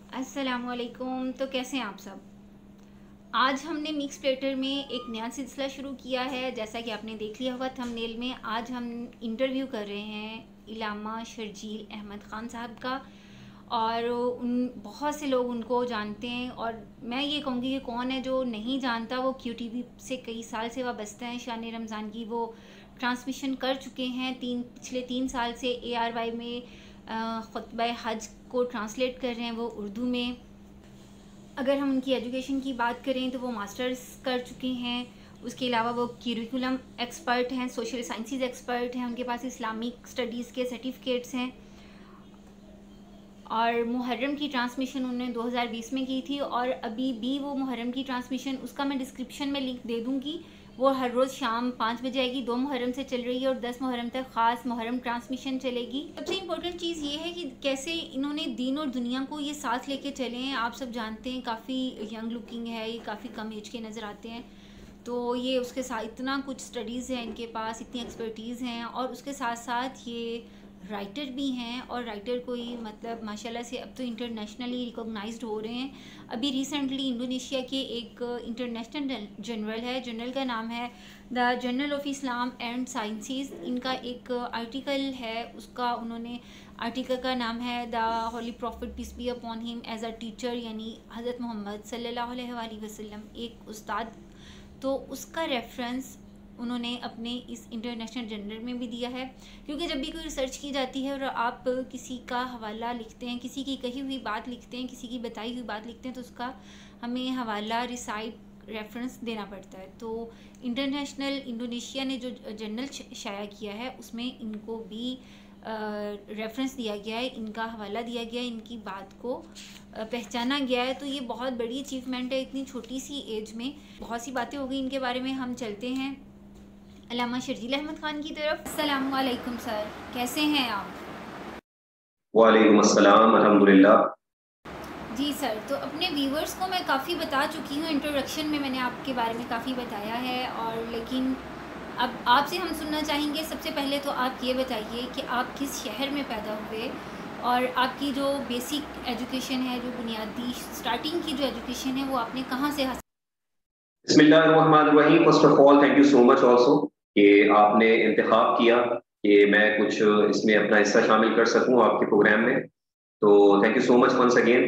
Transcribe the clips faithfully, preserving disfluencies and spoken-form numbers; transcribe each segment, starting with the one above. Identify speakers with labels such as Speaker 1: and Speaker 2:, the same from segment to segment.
Speaker 1: अस्सलामुअलैकुम। तो कैसे हैं आप सब? आज हमने मिक्स प्लेटर में एक नया सिलसिला शुरू किया है। जैसा कि आपने देख लिया होगा थंबनेल में, आज हम इंटरव्यू कर रहे हैं इलामा शर्जील अहमद ख़ान साहब का। और उन बहुत से लोग उनको जानते हैं, और मैं ये कहूँगी कि कौन है जो नहीं जानता। वो क्यू टी वी से कई साल से वाबस्ता हैं। शान रमज़ान की वो ट्रांसमिशन कर चुके हैं। तीन पिछले तीन साल से ए आर वाई में खुतबा हज को ट्रांसलेट कर रहे हैं वो उर्दू में। अगर हम उनकी एजुकेशन की बात करें तो वो मास्टर्स कर चुके हैं। उसके अलावा वो करिकुलम एक्सपर्ट हैं, सोशल साइंसेज एक्सपर्ट हैं। उनके पास इस्लामिक स्टडीज़ के सर्टिफिकेट्स हैं। और मुहर्रम की ट्रांसमिशन उन्होंने दो हज़ार बीस में की थी, और अभी भी वो मुहर्रम की ट्रांसमिशन, उसका मैं डिस्क्रिप्शन में लिंक दे दूँगी। वो हर रोज़ शाम पाँच बजे आएगी। दो मुहर्रम से चल रही है और दस मुहर्रम तक ख़ास मुहर्रम ट्रांसमिशन चलेगी। सबसे इम्पोर्टेंट चीज़ ये है कि कैसे इन्होंने दीन और दुनिया को ये साथ लेके चले हैं। आप सब जानते हैं काफ़ी यंग लुकिंग है, ये काफ़ी कम एज के नज़र आते हैं। तो ये उसके साथ इतना कुछ स्टडीज़ है इनके पास, इतनी एक्सपर्टीज़ हैं, और उसके साथ साथ ये राइटर भी हैं। और राइटर कोई मतलब माशाल्लाह से अब तो इंटरनेशनली रिकॉग्नाइज्ड हो रहे हैं। अभी रिसेंटली इंडोनेशिया के एक इंटरनेशनल जर्नल है, जर्नल का नाम है the journal of Islam and sciences. इनका एक आर्टिकल है, उसका उन्होंने आर्टिकल का नाम है the holy prophet peace be upon him as a teacher, यानी हज़रत मोहम्मद सल्लल्लाहु अलैहि वसल्लम एक उस्ताद। तो उसका रेफरेंस उन्होंने अपने इस इंटरनेशनल जर्नल में भी दिया है। क्योंकि जब भी कोई रिसर्च की जाती है और आप किसी का हवाला लिखते हैं, किसी की कही हुई बात लिखते हैं, किसी की बताई हुई बात लिखते हैं, तो उसका हमें हवाला, रिसाइट, रेफरेंस देना पड़ता है। तो इंटरनेशनल इंडोनेशिया ने जो जर्नल शाया किया है उसमें इनको भी रेफरेंस दिया गया है, इनका हवाला दिया गया है, इनकी बात को पहचाना गया है। तो ये बहुत बड़ी अचीवमेंट है इतनी छोटी सी एज में। बहुत सी बातें हो गई इनके बारे में, हम चलते हैं अल्लामा शर्जील अहमद ख़ान की तरफ। अस्सलाम वालेकुम सर, कैसे हैं आप?
Speaker 2: वालेकुम अस्सलाम, अल्हम्दुलिल्लाह।
Speaker 1: जी सर, तो अपने व्यूवर्स को मैं काफ़ी बता चुकी हूँ, इंट्रोडक्शन में मैंने आपके बारे में काफ़ी बताया है। और लेकिन अब आपसे हम सुनना चाहेंगे। सबसे पहले तो आप ये बताइए कि आप किस शहर में पैदा हुए, और आपकी जो बेसिक एजुकेशन है, जो बुनियादी स्टार्टिंग की जो एजुकेशन है, वो आपने कहाँ से हासिल?
Speaker 2: बिस्मिल्लाहिर्रहमानिर्रहीम। First of all thank you so much also कि आपने इंतखाब किया कि मैं कुछ इसमें अपना हिस्सा शामिल कर सकूं आपके प्रोग्राम में। तो thank you so much once again.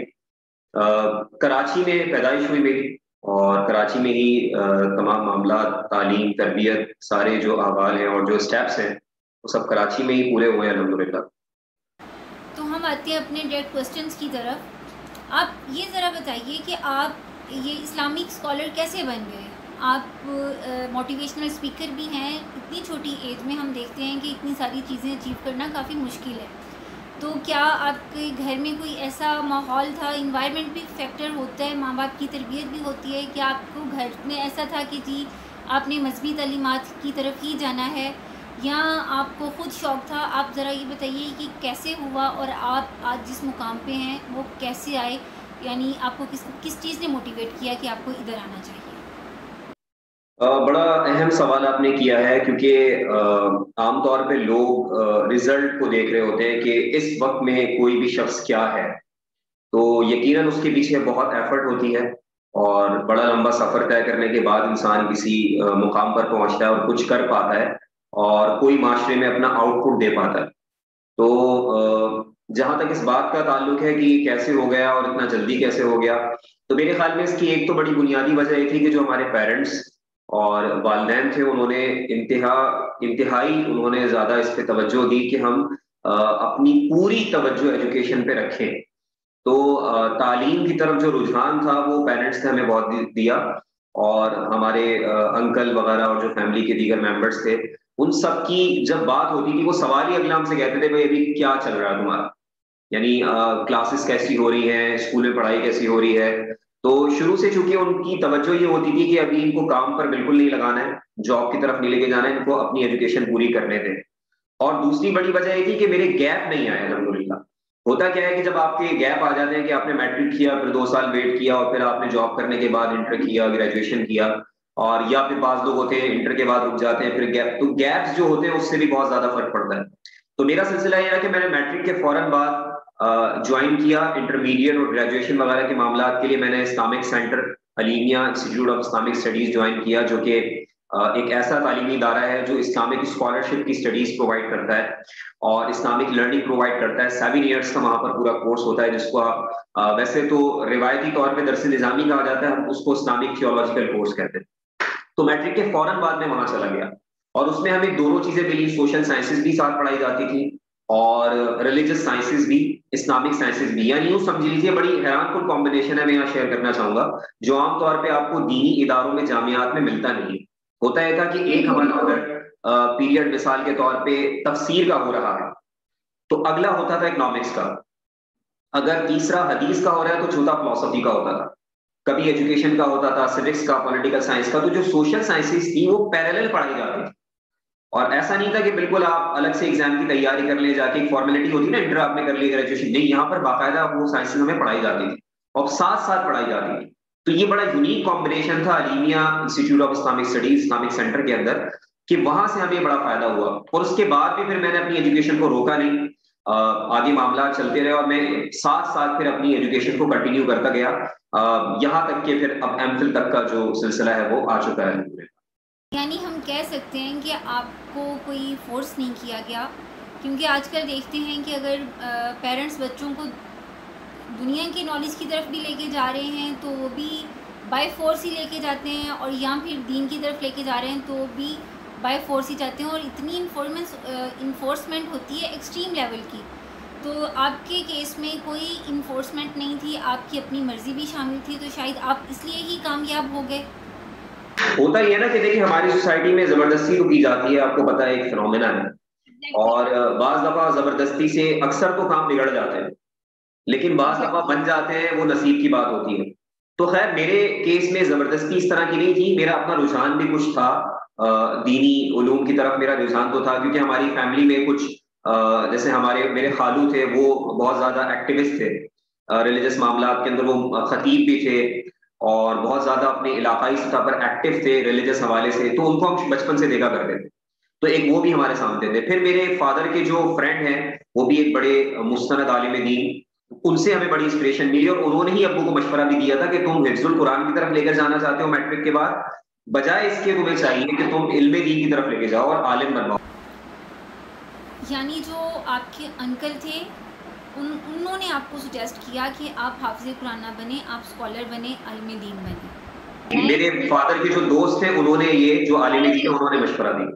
Speaker 2: Karachi में पैदाइश हुई मेरी, और कराची में ही अ, तमाम मामला, तालीम, तरबियत, सारे जो अहवाल हैं और जो स्टेप्स हैं वो सब कराची में ही पूरे हुए हैं अल्हम्दुलिल्लाह।
Speaker 1: तो हम आते हैं अपने डायरेक्ट क्वेश्चंस की तरफ। आप ये ज़रा बताइए कि आप ये इस्लामिक स्कॉलर कैसे बन गए? आप मोटिवेशनल स्पीकर भी हैं। इतनी छोटी एज में हम देखते हैं कि इतनी सारी चीज़ें अचीव करना काफ़ी मुश्किल है। तो क्या आपके घर में कोई ऐसा माहौल था? इन्वायरमेंट भी फैक्टर होता है, माँ बाप की तरबियत भी होती है कि आपको घर में ऐसा था कि जी आपने मजहबी तालीमात की तरफ ही जाना है, या आपको ख़ुद शौक़ था? आप ज़रा ये बताइए कि कैसे हुआ, और आप आज जिस मुकाम पे हैं वो कैसे आए? यानी आपको किस किस चीज़ ने मोटिवेट किया कि आपको इधर आना चाहिए?
Speaker 2: अ, बड़ा अहम सवाल आपने किया है, क्योंकि आमतौर पे लोग रिजल्ट को देख रहे होते हैं कि इस वक्त में कोई भी शख्स क्या है। तो यकीनन उसके पीछे बहुत एफर्ट होती है, और बड़ा लंबा सफर तय करने के बाद इंसान किसी अ, मुकाम पर पहुंचता है और कुछ कर पाता है, और कोई माशरे में अपना आउटपुट दे पाता है। तो अ, जहां तक इस बात का ताल्लुक है कि ये कैसे हो गया और इतना जल्दी कैसे हो गया, तो मेरे ख्याल में इसकी एक तो बड़ी बुनियादी वजह ये थी कि जो हमारे पेरेंट्स और वालिदैन थे, उन्होंने इंतहा इंतहाई उन्होंने ज़्यादा इस पे तवज्जो दी कि हम अ, अपनी पूरी तवज्जो एजुकेशन पे रखें। तो अ, तालीम की तरफ जो रुझान था वो पेरेंट्स ने हमें बहुत दि दिया, और हमारे अ, अंकल वगैरह और जो फैमिली के दीगर मेंबर्स थे, उन सब की जब बात होती थी वो सवाल ही अगला हमसे कहते थे, "भई अभी क्या चल रहा है तुम्हारा?" यानी अ, क्लासेस कैसी हो रही हैं, स्कूल में पढ़ाई कैसी हो रही है? तो शुरू से चूँकि उनकी तवज्जो ये होती थी कि अभी इनको काम पर बिल्कुल नहीं लगाना है, जॉब की तरफ नहीं लेके जाना है, इनको अपनी एजुकेशन पूरी करने दें। और दूसरी बड़ी वजह ये थी कि मेरे गैप नहीं आए अल्हम्दुलिल्लाह। होता क्या है कि जब आपके गैप आ जाते हैं कि आपने मैट्रिक किया, फिर दो साल वेट किया और फिर आपने जॉब करने के बाद इंटर किया, ग्रेजुएशन किया, और या फिर पाँच लोग होते हैं इंटर के बाद रुक जाते हैं, फिर गैप, तो गैप्स जो होते हैं उससे भी बहुत ज़्यादा फ़र्क पड़ता है। तो मेरा सिलसिला ये है कि मैंने मैट्रिक के फ़ौरन बाद ज्वाइन किया। इंटरमीडिएट और ग्रेजुएशन वगैरह के मामला के लिए मैंने Islamic centre Aleemiyah institute of Islamic studies join किया, जो कि एक ऐसा तालीमी इदारा है जो इस्लामिक स्कॉलरशिप की स्टडीज प्रोवाइड करता है और इस्लामिक लर्निंग प्रोवाइड करता है। सेवन ईयर्स का वहां पर पूरा कोर्स होता है, जिसको आप वैसे तो रिवायती तौर पे दरस निजामी कहा जाता है, हम उसको इस्लामिक थियोलॉजिकल कोर्स कहते हैं। तो मैट्रिक के फौरन बाद में वहां चला गया और उसमें हमें दोनों चीजें मिली, सोशल साइंसेज भी साथ पढ़ाई जाती थी और रिलीजियस साइंसेज भी, इस्लामिक साइंसेज भी। यानी यूं समझ लीजिए बड़ी हैरानकुन कॉम्बिनेशन है, मैं यहाँ शेयर करना चाहूंगा, जो आमतौर पे आपको दीनी इदारों में, जामियात में मिलता नहीं है। होता है था कि एक हमारा अगर पीरियड मिसाल के तौर पे तफसीर का हो रहा है तो अगला होता था इकोनॉमिक्स का, अगर तीसरा हदीस का हो रहा है तो चौथा फिलोसफी का होता था, कभी एजुकेशन का होता था, सिविक्स का, पॉलिटिकल साइंस का। तो जो सोशल साइंसेज थी वो पैरेलल पढ़ाई जाती थी और ऐसा नहीं था कि बिल्कुल आप अलग से एग्जाम की तैयारी कर ले जाके, एक फॉर्मेलिटी होती ना इंटर आपने कर ली ग्रेजुएशन, नहीं, यहाँ पर बाकायदा वो साइंसेज हमें पढ़ाई जाती थी और साथ साथ पढ़ाई जाती थी। तो ये बड़ा यूनिक कॉम्बिनेशन था Aleemiyah institute of Islamic studies Islamic centre के अंदर, कि वहां से हमें बड़ा फायदा हुआ। और उसके बाद भी फिर मैंने अपनी एजुकेशन को रोका नहीं, आगे मामला चलते रहे और मैं साथ साथ फिर अपनी एजुकेशन को कंटिन्यू करता गया, यहाँ तक कि फिर अब एमफिल तक का जो सिलसिला है वो आ चुका है।
Speaker 1: यानी हम कह सकते हैं कि आपको कोई फोर्स नहीं किया गया, क्योंकि आजकल देखते हैं कि अगर पेरेंट्स बच्चों को दुनिया की नॉलेज की तरफ भी लेके जा रहे हैं तो वो भी बाय फोर्स ही लेके जाते हैं, और या फिर दीन की तरफ लेके जा रहे हैं तो भी बाय फोर्स ही जाते हैं, और इतनी इन्फोर्मेंस इन्फोर्समेंट होती है एक्सट्रीम लेवल की। तो आपके केस में कोई इन्फोर्समेंट नहीं थी, आपकी अपनी मर्जी भी शामिल थी, तो शायद आप इसलिए ही कामयाब हो गए।
Speaker 2: होता ही है ना कि देखिए हमारी सोसाइटी में जबरदस्ती तो की जाती है, आपको पता है, एक फिनोमेना है, और बाज दफा जबरदस्ती से अक्सर तो काम बिगड़ जाते हैं, लेकिन बाज दफा बन जाते हैं, वो नसीब की बात होती है। तो खैर मेरे केस में जबरदस्ती इस तरह की नहीं थी, मेरा अपना रुझान भी कुछ था, दीनी उलूम की तरफ मेरा रुझान तो था, क्योंकि हमारी फैमिली में कुछ जैसे हमारे मेरे खालू थे, वो बहुत ज्यादा एक्टिविस्ट थे रिलीजियस मामला के अंदर, वो खतीब भी थे और बहुत ज्यादा अपने इलाकाई सतह पर एक्टिव थे रिलीजियस हवाले से, तो उनको हम बचपन से देखा करते थे। तो एक वो भी हमारे सामने थे। फिर मेरे फादर के जो फ्रेंड हैं वो भी एक बड़े मुस्तनद आलिम दीन, उनसे हमें बड़ी इंस्पिरेशन मिली और उन्होंने ही अब्बू को मशवरा भी दिया था कि तुम हिफ्जुल कुरान की तरफ लेकर जाना चाहते हो मैट्रिक के बाद, बजाय इसके तुम्हें चाहिए कि तुम इल्मे दीन की तरफ लेके जाओ और आलिम बनवाओ।
Speaker 1: यानी जो आपके अंकल थे उन उन्होंने आपको सुजेस्ट किया कि आप हाफिज़ कुरान ना बने, आप स्कॉलर बने, आलिम दीन बने।
Speaker 2: मेरे फादर के जो दोस्त थे उन्होंने ये जो आलिम दीन उन्होंने मशवरा दिया।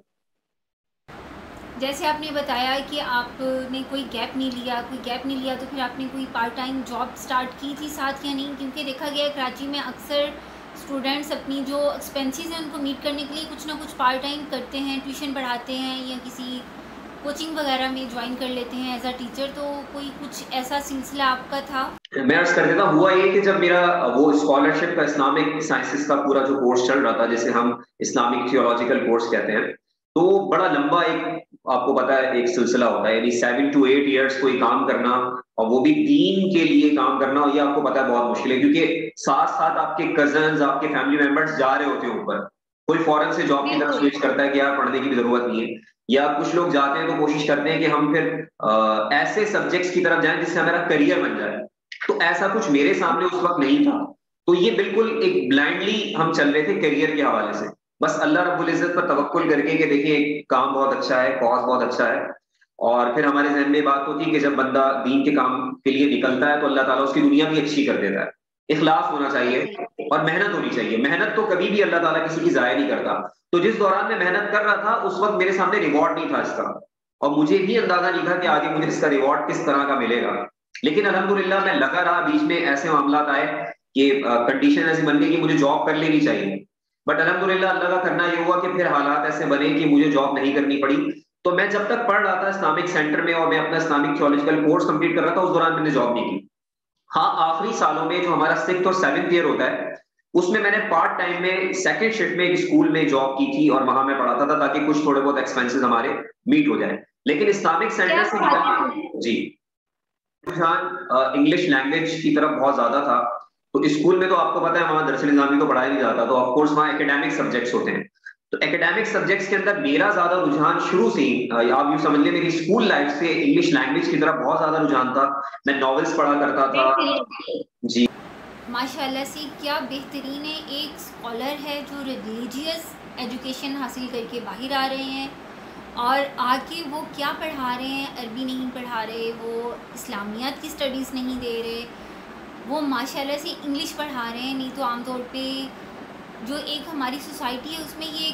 Speaker 1: जैसे आपने बताया कि आपने कोई गैप नहीं लिया, कोई गैप नहीं लिया तो फिर आपने कोई पार्ट टाइम जॉब स्टार्ट की थी साथ या नहीं? क्योंकि देखा गया है कराची में अक्सर स्टूडेंट्स अपनी जो एक्सपेंसेस हैं उनको मीट करने के लिए कुछ ना कुछ पार्ट टाइम करते हैं, ट्यूशन पढ़ाते हैं या किसी कोचिंग वगैरह में ज्वाइन कर लेते हैं एज अ टीचर। तो कोई कुछ ऐसा सिलसिला आपका था?
Speaker 2: मैं अर्ज कर देता, हुआ ये कि जब मेरा वो स्कॉलरशिप का इस्लामिक साइंसेस का पूरा जो कोर्स चल रहा था, जिसे हम इस्लामिक थियोलॉजिकल कोर्स कहते हैं, तो बड़ा लंबा एक, आपको पता है, एक सिलसिला होता है, यानी सेवन टू एट ईयर्स कोई काम करना और वो भी दीन के लिए काम करना, ये आपको पता है बहुत मुश्किल है, क्योंकि साथ साथ आपके कजन्स, आपके फैमिली मेंबर्स जा रहे होते हैं ऊपर, कोई फौरन से जॉब की तरफ स्विच करता है कि यार पढ़ने की भी जरूरत नहीं है, या कुछ लोग जाते हैं तो कोशिश करते हैं कि हम फिर आ, ऐसे सब्जेक्ट्स की तरफ जाएं जिससे हमारा करियर बन जाए। तो ऐसा कुछ मेरे सामने उस वक्त नहीं था, तो ये बिल्कुल एक ब्लाइंडली हम चल रहे थे करियर के हवाले से, बस अल्लाह रब्बुल इज्जत पर तवक्कुल करके कि देखिए काम बहुत अच्छा है, कॉज बहुत अच्छा है, और फिर हमारे जहन में बात होती है कि जब बंदा दीन के काम के लिए निकलता है तो अल्लाह ताला उसकी दुनिया भी अच्छी कर देता है। इखलास होना चाहिए और मेहनत होनी चाहिए, मेहनत तो कभी भी अल्लाह ताला किसी की जाया नहीं करता। तो जिस दौरान मैं मेहनत कर रहा था उस वक्त मेरे सामने रिवॉर्ड नहीं था इसका, और मुझे भी अंदाजा नहीं था कि आगे मुझे इसका रिवॉर्ड किस तरह का मिलेगा, लेकिन अल्हम्दुलिल्लाह मैं लगा रहा। बीच में ऐसे मामला आए कि कंडीशन ऐसी बन गई कि मुझे जॉब कर लेनी चाहिए, बट अल्हम्दुलिल्लाह अल्लाह का करना ये हुआ कि फिर हालात ऐसे बने कि मुझे जॉब नहीं करनी पड़ी। तो मैं जब तक पढ़ रहा था इस्लामिक सेंटर में और मैं अपना इस्लामिक थियोलॉजिकल कोर्स कंप्लीट कर रहा था, उस दौरान मैंने जॉब नहीं की। हाँ, आखिरी सालों में जो हमारा सिक्स्थ और सेवंथ ईयर होता है उसमें मैंने पार्ट टाइम में सेकंड शिफ्ट में एक स्कूल में जॉब की थी और वहां मैं पढ़ाता था ताकि कुछ थोड़े बहुत एक्सपेंसेस हमारे मीट हो जाए। लेकिन इस्लामिक सेंटर से निकलना, जी, रुझान इंग्लिश लैंग्वेज की तरफ बहुत ज्यादा था। तो स्कूल में तो आपको पता है वहां दरस निज़ामी तो पढ़ाया नहीं जाता, तो ऑफकोर्स वहाँ एकेडमिक सब्जेक्ट्स होते हैं, तो एकेडमिक सब्जेक्ट्स के अंदर मेरा ज्यादा रुझान शुरू से ही, आप यूं समझ लें मेरी स्कूल लाइफ से इंग्लिश लैंग्वेज की तरफ बहुत ज्यादा रुझान था। मैं नॉवेल्स पढ़ा करता था जी।
Speaker 1: माशाल्लाह से क्या बेहतरीन है, एक स्कॉलर है जो रिलीजियस एजुकेशन हासिल करके बाहर आ रहे हैं और आके वो क्या पढ़ा रहे हैं, अरबी नहीं पढ़ा रहे, वो इस्लामियात की स्टडीज़ नहीं दे रहे, वो माशाल्लाह से इंग्लिश पढ़ा रहे हैं। नहीं तो आमतौर पे जो एक हमारी सोसाइटी है उसमें ये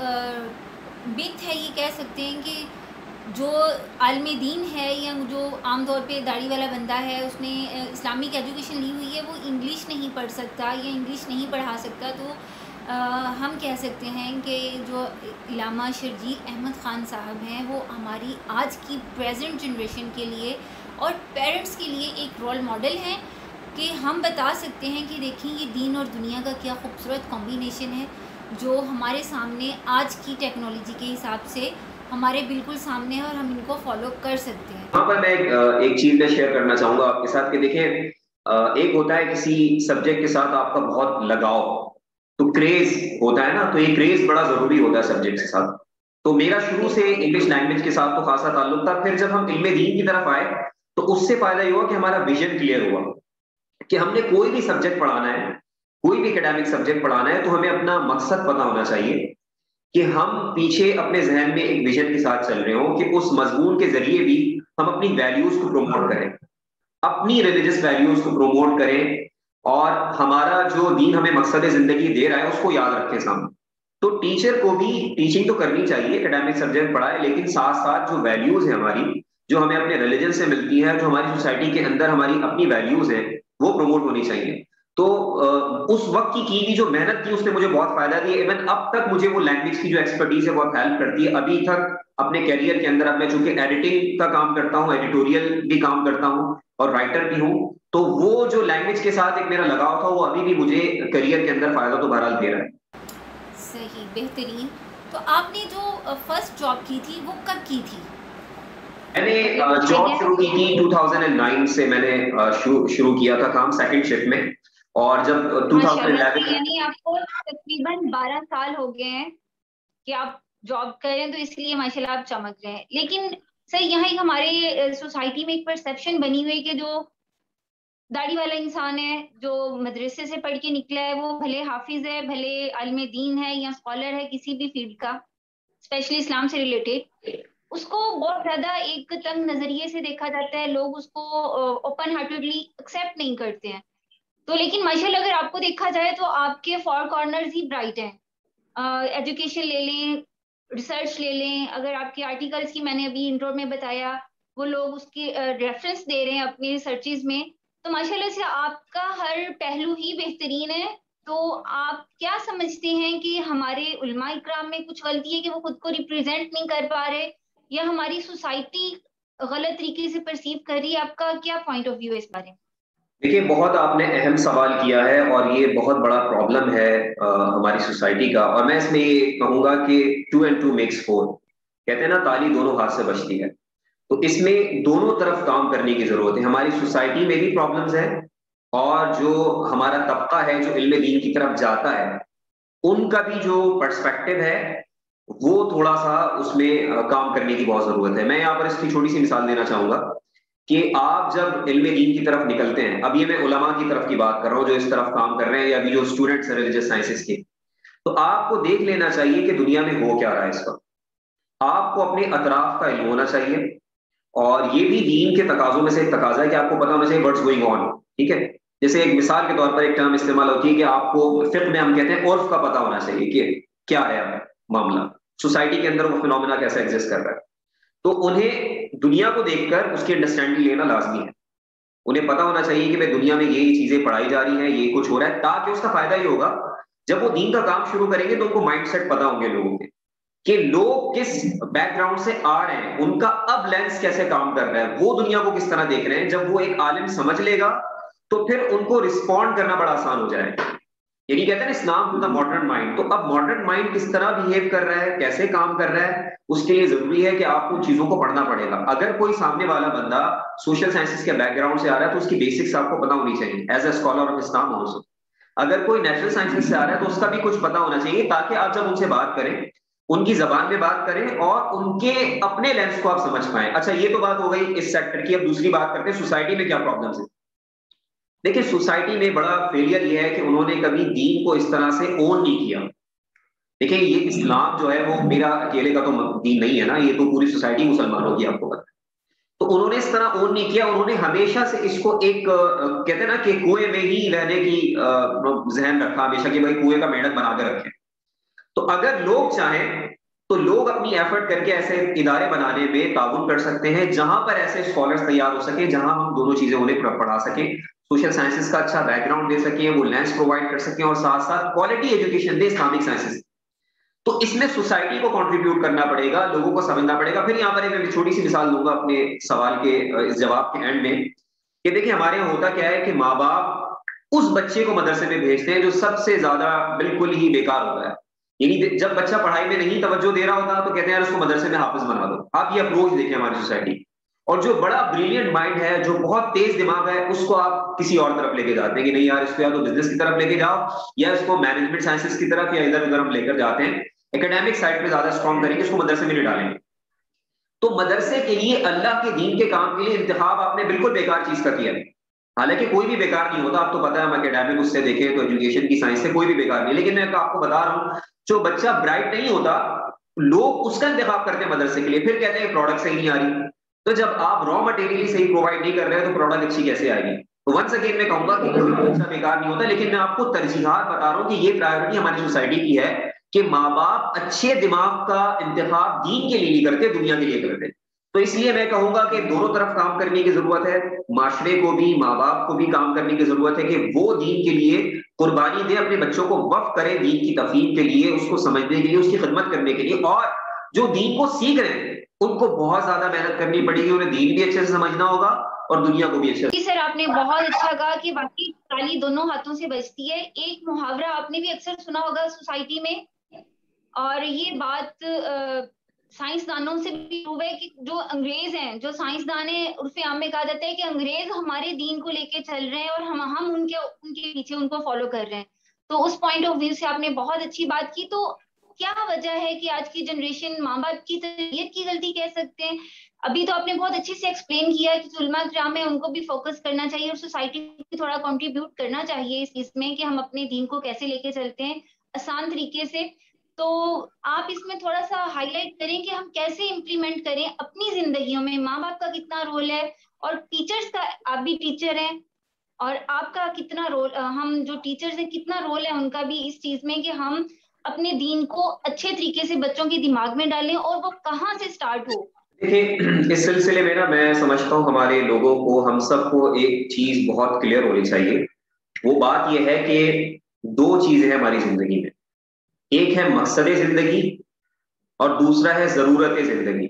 Speaker 1: बित है, ये कह सकते हैं कि जो आलम दीन है या जो आमतौर पे दाढ़ी वाला बंदा है उसने इस्लामिक एजुकेशन ली हुई है, वो इंग्लिश नहीं पढ़ सकता या इंग्लिश नहीं पढ़ा सकता। तो आ, हम कह सकते हैं कि जो इलामा शर्जील अहमद ख़ान साहब हैं वो हमारी आज की प्रेजेंट जनरेशन के लिए और पेरेंट्स के लिए एक रोल मॉडल हैं कि हम बता सकते हैं कि देखिए ये दीन और दुनिया का क्या खूबसूरत कॉम्बिनेशन है जो हमारे सामने आज की टेक्नोलॉजी के हिसाब से हमारे बिल्कुल सामने है और हम इनको फॉलो कर सकते हैं।
Speaker 2: यहाँ पर मैं एक, एक चीज़ मैं शेयर करना चाहूँगा आपके साथ कि देखें, एक होता है किसी सब्जेक्ट के साथ आपका बहुत लगाव, तो क्रेज होता है ना, तो ये क्रेज बड़ा जरूरी होता है सब्जेक्ट के साथ। तो मेरा शुरू से इंग्लिश लैंग्वेज के साथ तो खासा ताल्लुक था। फिर जब हम इल्मे दीन की तरफ आए तो उससे फायदा ये हुआ कि हमारा विजन क्लियर हुआ कि हमने कोई भी सब्जेक्ट पढ़ाना है, कोई भी एकेडमिक सब्जेक्ट पढ़ाना है तो हमें अपना मकसद पता होना चाहिए कि हम पीछे अपने जहन में एक विजन के साथ चल रहे हो कि उस मजमून के जरिए भी हम अपनी वैल्यूज को प्रमोट करें, अपनी रिलीजियस वैल्यूज को प्रमोट करें और हमारा जो दीन हमें मकसद जिंदगी दे रहा है उसको याद रखें सामने। तो टीचर को भी टीचिंग तो करनी चाहिए, एकेडमिक सब्जेक्ट पढ़ाए, लेकिन साथ साथ जो वैल्यूज है हमारी, जो हमें अपने रिलीजन से मिलती है, जो हमारी सोसाइटी के अंदर हमारी अपनी वैल्यूज है, वो प्रमोट होनी चाहिए। तो उस वक्त की की भी जो मेहनत थी उसने मुझे बहुत फायदा दिया। इवन अब तक मुझे वो लैंग्वेज की जो एक्सपर्टीज है बहुत हेल्प करती है अभी तक अपने करियर के अंदर। अब मैं चूंकि एडिटिंग का काम करता हूँ, एडिटोरियल भी काम करता हूँ और राइटर भी हूँ, तो वो जो लैंग्वेज के साथ एक मेरा लगाव था वो अभी भी मुझे करियर के अंदर फायदा तो बहरहाल दे रहा है।
Speaker 1: सही, बेहतरीन। तो आपने जो फर्स्ट जॉब की थी वो कब की थी?
Speaker 2: मैंने जॉब शुरू की थी दो हज़ार नौ से, मैंने शुरू किया था काम सेकंड शिफ्ट में। और जब दो हज़ार ग्यारह,
Speaker 1: यानी आपको तकरीबन बारह साल हो गए हैं कि आप जॉब कर रहे हैं, तो इसलिए माशाल्लाह आप चमक रहे हैं। लेकिन सर यहाँ एक हमारे सोसाइटी में एक परसेप्शन बनी हुई है कि जो दाढ़ी वाला इंसान है, जो मदरसे से पढ़ के निकला है, वो भले हाफिज है, भले आलिम दीन है या स्कॉलर है किसी भी फील्ड का, स्पेशली इस्लाम से रिलेटेड, उसको बहुत ज्यादा एक तंग नजरिए से देखा जाता है। लोग उसको ओपन हार्टेडली एक्सेप्ट नहीं करते हैं। तो लेकिन माशाल्लाह अगर आपको देखा जाए तो आपके फोर कॉर्नर्स ही ब्राइट हैं। एजुकेशन ले लें, रिसर्च ले लें, अगर आपके आर्टिकल्स की मैंने अभी इंट्रो में बताया वो लोग उसके रेफरेंस दे रहे हैं अपनी रिसर्चेज में, तो माशाल्लाह से आपका हर पहलू ही बेहतरीन है। तो आप क्या समझते हैं कि हमारे उलमा इकराम में कुछ गलती है कि वो खुद को रिप्रेजेंट नहीं कर पा रहे, या हमारी सोसाइटी गलत तरीके से परसीव कर रही है? आपका क्या पॉइंट ऑफ व्यू है इस बारे में?
Speaker 2: देखिए, बहुत आपने अहम सवाल किया है और ये बहुत बड़ा प्रॉब्लम है आ, हमारी सोसाइटी का। और मैं इसमें ये कहूंगा कि two and two makes four, कहते हैं ना ताली दोनों हाथ से बजती है। तो इसमें दोनों तरफ काम करने की जरूरत है। हमारी सोसाइटी में भी प्रॉब्लम्स है और जो हमारा तबका है जो इल्म दीन की तरफ जाता है उनका भी जो पर्सपेक्टिव है वो थोड़ा सा उसमें काम करने की बहुत जरूरत है। मैं यहाँ पर इसकी छोटी सी मिसाल देना चाहूंगा कि आप जब इल्म दीन की तरफ निकलते हैं, अब ये मैं उलमा की तरफ की बात कर रहा हूँ जो इस तरफ काम कर रहे हैं, या अभी जो स्टूडेंट्स हैं रिलीजियस साइंसेस के, तो आपको देख लेना चाहिए कि दुनिया में हो क्या रहा है इस वक्त। आपको अपने अतराफ का इल्म होना चाहिए और ये भी दीन के तकाजों में से एक तकाजा है कि आपको पता होना चाहिए व्हाट्स गोइंग ऑन। ठीक है, जैसे एक मिसाल के तौर पर एक टर्म इस्तेमाल होती है कि आपको फिक्र में हम कहते हैं उर्फ का पता होना चाहिए कि क्या है मामला, सोसाइटी के अंदर वो फिनोमेना कैसे एग्जिस्ट कर रहा है। तो उन्हें दुनिया को देखकर उसकी अंडरस्टैंडिंग लेना लाजमी है। उन्हें पता होना चाहिए कि भाई दुनिया में ये चीजें पढ़ाई जा रही हैं, ये कुछ हो रहा है, ताकि उसका फायदा ये होगा जब वो दीन का काम शुरू करेंगे तो उनको माइंडसेट पता होंगे लोगों के कि लोग किस बैकग्राउंड से आ रहे हैं, उनका अब लेंस कैसे काम कर रहा है, वो दुनिया को किस तरह देख रहे हैं। जब वो एक आलिम समझ लेगा तो फिर उनको रिस्पॉन्ड करना बड़ा आसान हो जाएगा। यही कहते हैं ना Islam to the modern mind. तो अब मॉडर्न माइंड किस तरह बिहेव कर रहा है, कैसे काम कर रहा है, उसके लिए जरूरी है कि आपको चीजों को पढ़ना पड़ेगा। अगर कोई सामने वाला बंदा सोशल साइंसेस के बैकग्राउंड से आ रहा है तो उसकी बेसिक्स आपको पता होनी चाहिए as a scholar of Islam also. अगर कोई नेचुरल साइंसेज से आ रहा है तो उसका भी कुछ पता होना चाहिए, ताकि आप जब उनसे बात करें उनकी जबान में बात करें और उनके अपने लेंस को आप समझ पाएं। अच्छा, ये तो बात हो गई इस सेक्टर की। अब दूसरी बात करते हैं सोसाइटी में क्या प्रॉब्लम्स है। देखिए, सोसाइटी में बड़ा फेलियर ये है कि उन्होंने कभी दीन को इस तरह से ओन नहीं किया। देखिए, ये इस्लाम जो है वो मेरा अकेले का तो दीन नहीं है ना, ये तो पूरी सोसाइटी मुसलमानों की, आपको पता है। तो उन्होंने इस तरह ओन नहीं किया, उन्होंने हमेशा से इसको एक कहते हैं ना कि कुएं में ही रहने की जहन रखा हमेशा, कि भाई कुएं का मेंढक बना के रखें। तो अगर लोग चाहें तो लोग अपनी एफर्ट करके ऐसे इदारे बनाने में ताउन कर सकते हैं जहां पर ऐसे स्कॉलर्स तैयार हो सके, जहां हम दोनों चीजें उन्हें पढ़ा सकें, सोशल साइंसेस का अच्छा बैकग्राउंड दे सकें, वो लेंस प्रोवाइड कर सकें और साथ साथ क्वालिटी एजुकेशन दे इस्लामिक साइंसेस। तो इसमें सोसाइटी को कंट्रीब्यूट करना पड़ेगा, लोगों को समझना पड़ेगा। फिर यहाँ पर एक छोटी सी मिसाल दूंगा अपने सवाल के इस जवाब के एंड में, कि देखिए हमारे यहाँ होता क्या है कि माँ बाप उस बच्चे को मदरसे में भेजते हैं जो सबसे ज्यादा बिल्कुल ही बेकार होता है। यानी जब बच्चा पढ़ाई में नहीं तवज्जो दे रहा होता तो कहते हैं यार उसको मदरसे में हाफिज बना दो। आप ये अप्रोच देखें हमारी सोसाइटी। और जो बड़ा ब्रिलियंट माइंड है, जो बहुत तेज दिमाग है, उसको आप किसी और तरफ लेके जाते हैं कि नहीं यार इसको या तो बिजनेस की तरफ लेके जाओ या इसको मैनेजमेंट साइंसेस की तरफ, या इधर उधर हम लेकर जाते हैं, एकेडमिक साइड पे ज्यादा स्ट्रॉन्ग करेंगे, इसको मदरसे में नहीं डालेंगे। तो मदरसे के लिए, अल्लाह के दीन के काम के लिए इंतखाब आपने बिल्कुल बेकार चीज का किया है। हालांकि कोई भी बेकार नहीं होता, आपको पता है, हम एकेडमिक उससे देखें तो एजुकेशन की साइंस से कोई भी बेकार नहीं, लेकिन मैं आपको बता रहा हूं जो बच्चा ब्राइट नहीं होता लोग उसका इंतखाब करते हैं मदरसे के लिए, फिर कहते हैं प्रोडक्ट सही नहीं आ रही। तो जब आप रॉ मटेरियल सही प्रोवाइड नहीं कर रहे हो तो प्रोडक्ट अच्छी कैसे आएगी। तो वंस अगेन मैं कहूंगा कि कोई भी बच्चा बेकार नहीं होता, लेकिन मैं आपको तरजीहात बता रहा हूं कि ये प्रायोरिटी हमारी सोसाइटी की है कि माँ बाप अच्छे दिमाग का इंतखाब दीन के लिए नहीं करते, दुनिया के लिए करते। तो इसलिए मैं कहूंगा कि दोनों तरफ काम करने की जरूरत है, माशरे को भी, माँ बाप को भी काम करने की जरूरत है कि वो दीन के लिए कुर्बानी दे, अपने बच्चों को वक्फ करे दीन की तफहीम के लिए, उसको समझने के लिए, उसकी खिदमत करने के लिए। और जो दीन को सीख रहे हैं उनको बहुत ज्यादा मेहनत करनी पड़ेगी, उन्हें दीन भी अच्छे से समझना होगा और दुनिया को भी अच्छे से।
Speaker 1: सर आपने बहुत अच्छा कहा कि बाकी ताली दोनों हाथों से बजती है। एक मुहावरा आपने भी अक्सर सुना होगा सोसाइटी में, और ये बात साइंसदानों से भी प्रूव है कि जो अंग्रेज हैं, जो साइंसदान है, उर्फे आम में कहा जाता है कि अंग्रेज हमारे दीन को लेके चल रहे हैं और हम हम उनके उनके पीछे उनको फॉलो कर रहे हैं। तो उस पॉइंट ऑफ व्यू से आपने बहुत अच्छी बात की। तो क्या वजह है कि आज की जनरेशन माँ बाप की तरबियत की गलती कह सकते हैं? अभी तो आपने बहुत अच्छे से एक्सप्लेन किया है कि उलमा किराम है उनको भी फोकस करना चाहिए और सोसाइटी को थोड़ा कंट्रीब्यूट करना चाहिए इस इसमें कि हम अपने दीन को कैसे लेके चलते हैं आसान तरीके से। तो आप इसमें थोड़ा सा हाईलाइट करें कि हम कैसे इम्प्लीमेंट करें अपनी जिंदगियों में, माँ बाप का कितना रोल है और टीचर्स का, आप भी टीचर हैं और आपका कितना रोल, हम जो टीचर्स हैं कितना रोल है उनका भी इस चीज में कि हम अपने दीन को अच्छे तरीके से बच्चों के दिमाग में डालें और वो कहाँ से स्टार्ट हो।
Speaker 2: देखिए, इस सिलसिले में ना मैं समझता हूँ हमारे लोगों को, हम सबको एक चीज बहुत क्लियर होनी चाहिए। वो बात यह है कि दो चीजें हैं हमारी जिंदगी में, एक है मकसद जिंदगी और दूसरा है जरूरत जिंदगी।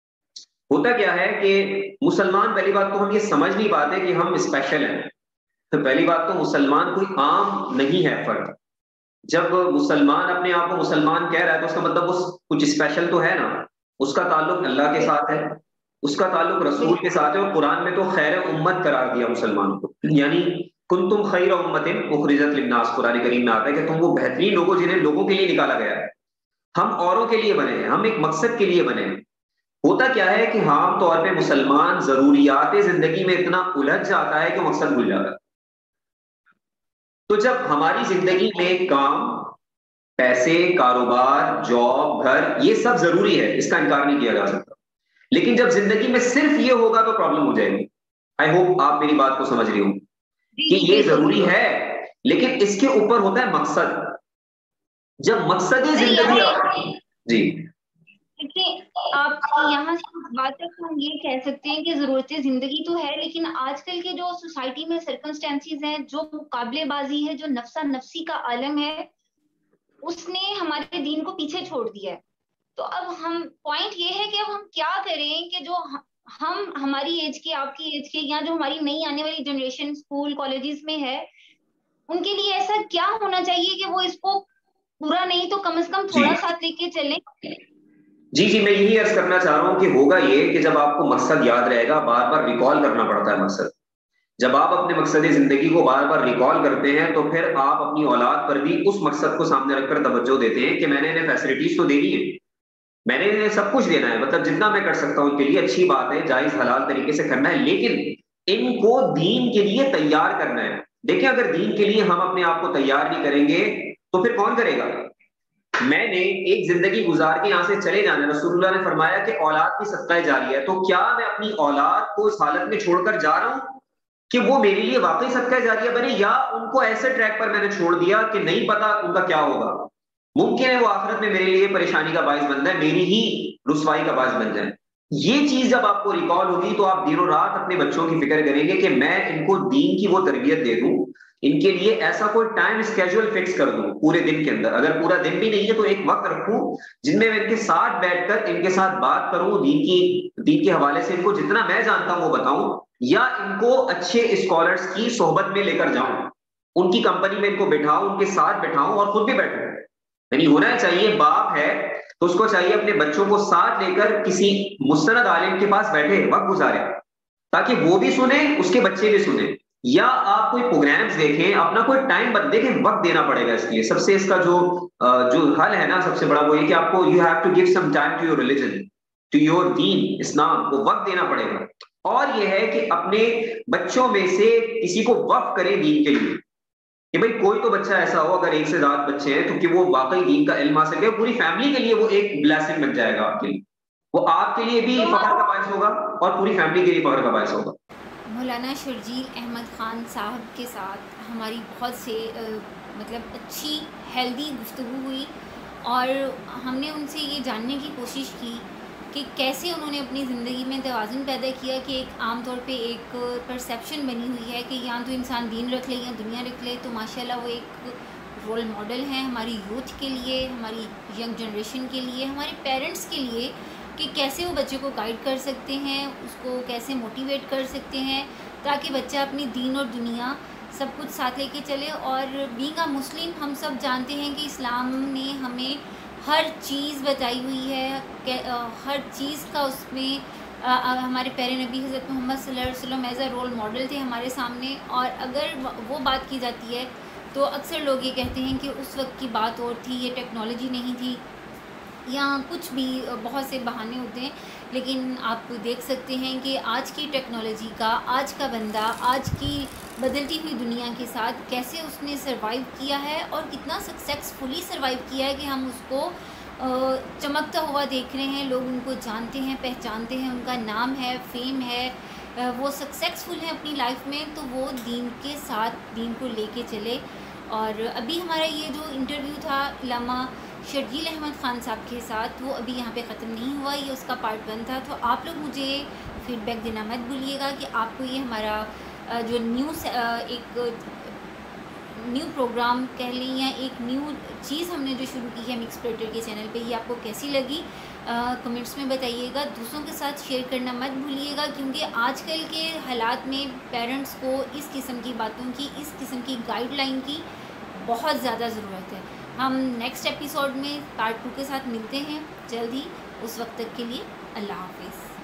Speaker 2: होता क्या है कि मुसलमान, पहली बात तो हम ये समझ नहीं पाते कि हम स्पेशल हैं। तो पहली बात तो मुसलमान कोई आम नहीं है फर्द। जब मुसलमान अपने आप को मुसलमान कह रहा है तो उसका मतलब वो कुछ स्पेशल तो है ना। उसका ताल्लुक अल्लाह के साथ है, उसका ताल्लुक रसूल के साथ है, और कुरान में तो खैर उम्मत करार दिया मुसलमानों को, यानी कुंतुम खैर उम्मतिन उखरिजत लिन्नास, कुरान करीम में आता है कि तुम वो बेहतरीन लोगों जिन्हें लोगों के लिए निकाला गया है। हम औरों के लिए बने हैं, हम एक मकसद के लिए बने हैं। होता क्या है कि आम तौर पे मुसलमान जरूरियात जिंदगी में इतना उलझ जाता है कि मकसद भूल जाता है। तो जब हमारी जिंदगी में काम, पैसे, कारोबार, जॉब, घर, ये सब जरूरी है, इसका इनकार नहीं किया जा सकता, लेकिन जब जिंदगी में सिर्फ ये होगा तो प्रॉब्लम हो जाएगी। आई होप आप मेरी बात को समझ रही हो कि ये जरूरी है, लेकिन इसके ऊपर होता है मकसद। जब मकसद जिंदगी आप... जी
Speaker 1: देखिए, आप यहाँ से बात तक हम ये कह सकते हैं कि जरूरतें जिंदगी तो है, लेकिन आजकल के जो सोसाइटी में सर्कमस्टेंसेस हैं, जो मुकाबलेबाजी है, जो नफ्सा नफ्सी का आलम है, उसने हमारे दीन को पीछे छोड़ दिया है। तो अब हम, पॉइंट ये है कि अब हम क्या करें कि जो हम, हमारी एज के, आपकी एज के, या जो हमारी नई आने वाली जनरेशन स्कूल कॉलेजेस में है, उनके लिए ऐसा क्या होना चाहिए कि वो इसको पूरा नहीं तो कम से कम थोड़ा साथ लेके चलें।
Speaker 2: जी जी मैं यही अर्ज करना चाह रहा हूं कि होगा ये कि जब आपको मकसद याद रहेगा, बार बार रिकॉल करना पड़ता है मकसद, जब आप अपने मकसद ज़िंदगी को बार बार रिकॉल करते हैं तो फिर आप अपनी औलाद पर भी उस मकसद को सामने रखकर तवज्जो देते हैं कि मैंने इन्हें फैसिलिटीज तो देनी है, मैंने इन्हें सब कुछ देना है, मतलब जितना मैं कर सकता हूँ उनके लिए अच्छी बात है, जायज हलाल तरीके से करना है, लेकिन इनको दीन के लिए तैयार करना है। देखिए अगर दीन के लिए हम अपने आप को तैयार नहीं करेंगे तो फिर कौन करेगा? मैंने एक जिंदगी गुजार के यहाँ से चले जाना, रसूलुल्लाह ने फरमाया कि औलाद की सदका जारी है, तो क्या मैं अपनी औलाद को इस हालत में छोड़कर जा रहा हूं कि वो मेरे लिए वाकई सदका जारिया बने, या उनको ऐसे ट्रैक पर मैंने छोड़ दिया कि नहीं पता उनका क्या होगा, मुमकिन है वो आखिरत में मेरे लिए परेशानी का बायस बन जाए, मेरी ही रुसवाई का बायस बन जाए। ये चीज जब आपको रिकॉल होगी तो आप दिनों रात अपने बच्चों की फिक्र करेंगे कि मैं इनको दीन की वो तरबियत दे दूं, इनके लिए ऐसा कोई टाइम स्केड्यूल फिक्स कर दूं पूरे दिन के अंदर, अगर पूरा दिन भी नहीं है तो एक वक्त रखूं जिनमें मैं इनके साथ बैठकर इनके साथ बात करूं, दीन की दीन के हवाले से इनको जितना मैं जानता हूं वो बताऊं, या इनको अच्छे स्कॉलर्स की सोहबत में लेकर जाऊं, उनकी कंपनी में इनको बैठाऊं, उनके साथ बैठाऊं और खुद भी बैठूं। यानी होना चाहिए, बाप है तो उसको चाहिए अपने बच्चों को साथ लेकर किसी मुस्तनद आलिम के पास बैठे वक्त गुजारे, ताकि वो भी सुने उसके बच्चे भी सुने, या आप कोई प्रोग्राम्स देखें, अपना कोई टाइम बद देखें, वक्त देना पड़ेगा इसके लिए। सबसे इसका जो जो हल है ना सबसे बड़ा वो ये कि आपको you have to give some time to your religion, to your दीन इस्लाम को वक्त देना पड़ेगा। और ये है कि अपने बच्चों में से किसी को वक्त करें दीन के लिए, कि भाई कोई तो बच्चा ऐसा हो, अगर एक से ज्यादा बच्चे हैं तो कि वो वाकई दीन का इल्म हासिल करे, पूरी फैमिली के लिए वो एक ब्लेसिंग बन जाएगा आपके लिए, वो आपके लिए भी फख्र का बायस होगा और पूरी फैमिली के लिए फख्र का बायस होगा।
Speaker 1: मौलाना शर्जील अहमद ख़ान साहब के साथ हमारी बहुत से आ, मतलब अच्छी हेल्दी गुफ्तगू हुई, और हमने उनसे ये जानने की कोशिश की कि कैसे उन्होंने अपनी ज़िंदगी में तवाज़ुन पैदा किया, कि एक आम तौर पे एक परसेप्शन बनी हुई है कि या तो इंसान दीन रख ले या दुनिया रख ले, तो माशाल्लाह वो एक रोल मॉडल हैं हमारी यूथ के लिए, हमारी यंग जनरेशन के लिए, हमारे पेरेंट्स के लिए, कि कैसे वो बच्चे को गाइड कर सकते हैं, उसको कैसे मोटिवेट कर सकते हैं ताकि बच्चा अपनी दीन और दुनिया सब कुछ साथ लेके चले। और बीइंग अ मुस्लिम हम सब जानते हैं कि इस्लाम ने हमें हर चीज़ बताई हुई है, कि हर चीज़ का उसमें आ, आ, हमारे प्यारे नबी हज़रत मोहम्मद सल्लल्लाहु अलैहि वसल्लम एज़ अ रोल मॉडल थे हमारे सामने। और अगर वो बात की जाती है तो अक्सर लोग ये कहते हैं कि उस वक्त की बात और थी, ये टेक्नोलॉजी नहीं थी, या कुछ भी बहुत से बहाने होते हैं। लेकिन आप देख सकते हैं कि आज की टेक्नोलॉजी का, आज का बंदा, आज की बदलती हुई दुनिया के साथ कैसे उसने सरवाइव किया है और कितना सक्सेसफुली सरवाइव किया है कि हम उसको चमकता हुआ देख रहे हैं, लोग उनको जानते हैं, पहचानते हैं, उनका नाम है, फेम है, वो सक्सेसफुल है अपनी लाइफ में। तो वो दीन के साथ दीन को लेके चले। और अभी हमारा ये जो इंटरव्यू था इल्लामा शर्जील अहमद ख़ान साहब के साथ, वो अभी यहाँ पे ख़त्म नहीं हुआ, ये उसका पार्ट वन था। तो आप लोग मुझे फ़ीडबैक देना मत भूलिएगा कि आपको ये हमारा जो न्यूज़ एक न्यू प्रोग्राम कह लें या एक न्यू चीज़ हमने जो शुरू की है मिक्स प्लेटर के चैनल पे, ये आपको कैसी लगी कमेंट्स में बताइएगा। दूसरों के साथ शेयर करना मत भूलिएगा, क्योंकि आजकल के हालात में पेरेंट्स को इस किस्म की बातों की, इस किस्म की गाइडलाइन की बहुत ज़्यादा ज़रूरत है। हम नेक्स्ट एपिसोड में पार्ट टू के साथ मिलते हैं जल्द ही। उस वक्त तक के लिए अल्लाह हाफिज़।